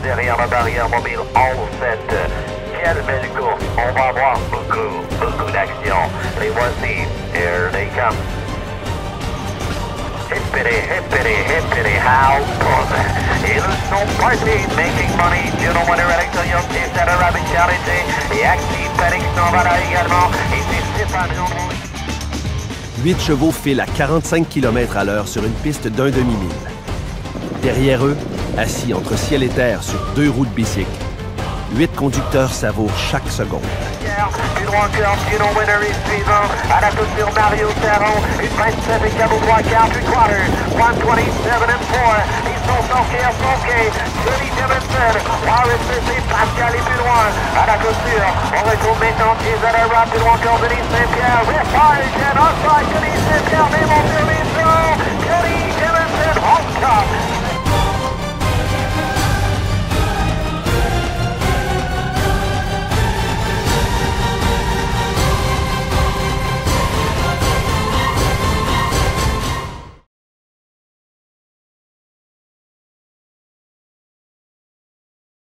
derrière la barrière mobile. All set. Quelle belle course. On va avoir beaucoup d'action. Les voici. Here they come. Hippity, how fun. Ils sont partis, making money. Juno Wonder Electro Young Kiss at a Rabbit Charity. Et Axie Panic s'en va là également. Et c'est Stéphane Jean. 8 chevaux filent à 45 km à l'heure sur une piste d'un demi-mille. Derrière eux, assis entre ciel et terre sur 2 roues de bicycle, 8 conducteurs savourent chaque seconde. Plus droit encore, Juno Winner est suivant. À la clôture, Mario Taron. Une 27 et Cabo 3 quarts, 3 quarters. 127 and 4. Ils sont sortis à son quai. Johnny Jemison. Warren Smith et Pascal est plus loin. À la clôture, on retrouve maintenant Jason Arab. Plus loin encore, Denis Saint-Pierre. Riffage and outside, Denis Saint-Pierre. Mais mon sur les flancs. Johnny Jemison, on top.